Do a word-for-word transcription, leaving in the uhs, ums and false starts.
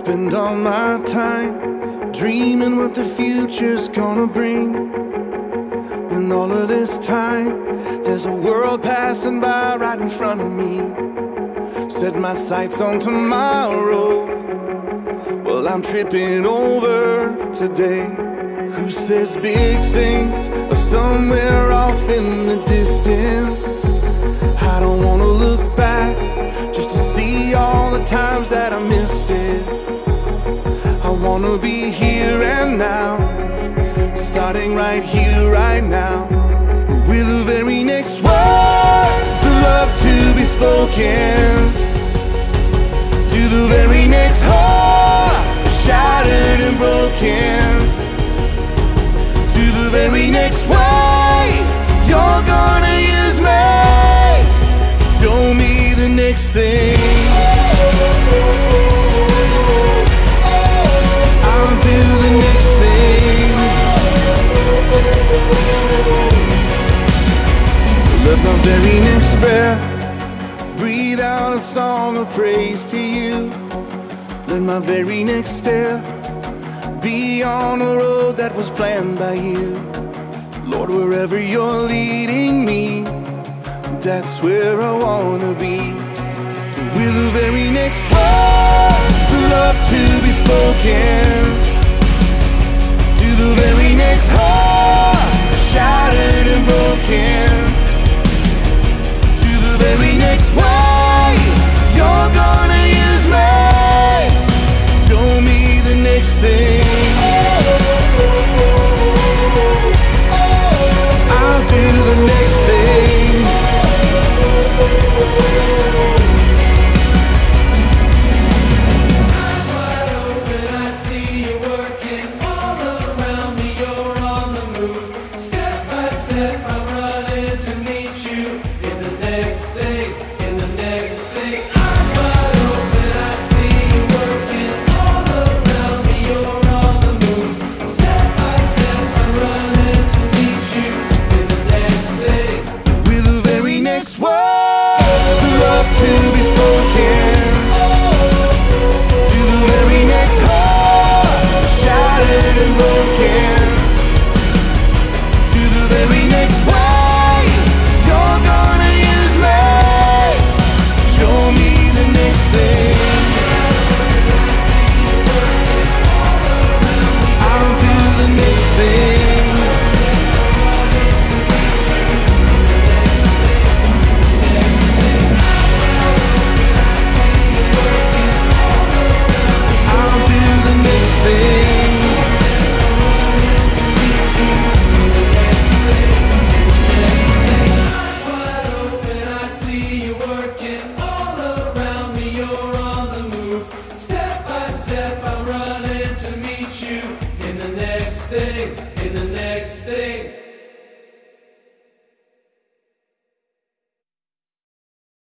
spend all my time dreaming what the future's gonna bring. When all of this time, there's a world passing by right in front of me. Set my sights on tomorrow, well, I'm tripping over today. Who says big things are somewhere off in the distance? I don't wanna look back just to see all the times that I missed it. I wanna be here and now, starting right here, right now, with the very next words of love to be spoken, to the very next heart shattered and broken, to the very next way you're gonna use me. Show me the next thing. I'll do the next thing. Let my very next breath breathe out a song of praise to you. Let my very next step be on a road that was planned by you. Lord, wherever you're leading me, that's where I wanna be. With the very next words of love to be spoken, to the very next heart shattered and broken, to the very next way you're gonna use me. Show me the next thing. I'll do the next thing. Eyes wide open, I see you working all around me. You're on the move. Step by step, I'm running to meet you in the next thing, in the next thing. Eyes wide open, I see you working all around me. You're on the move. Step by step, I'm running to meet you in the next thing. With the very next words of love to be spoken, to the very next heart shattered and broken, to the very next way you're gonna use me. Show me the next thing. I'll do the next thing. I'll do the next thing. Eyes wide open, I see you working all around me. You're on the move. Step by step, I'm running to meet you in the next thing.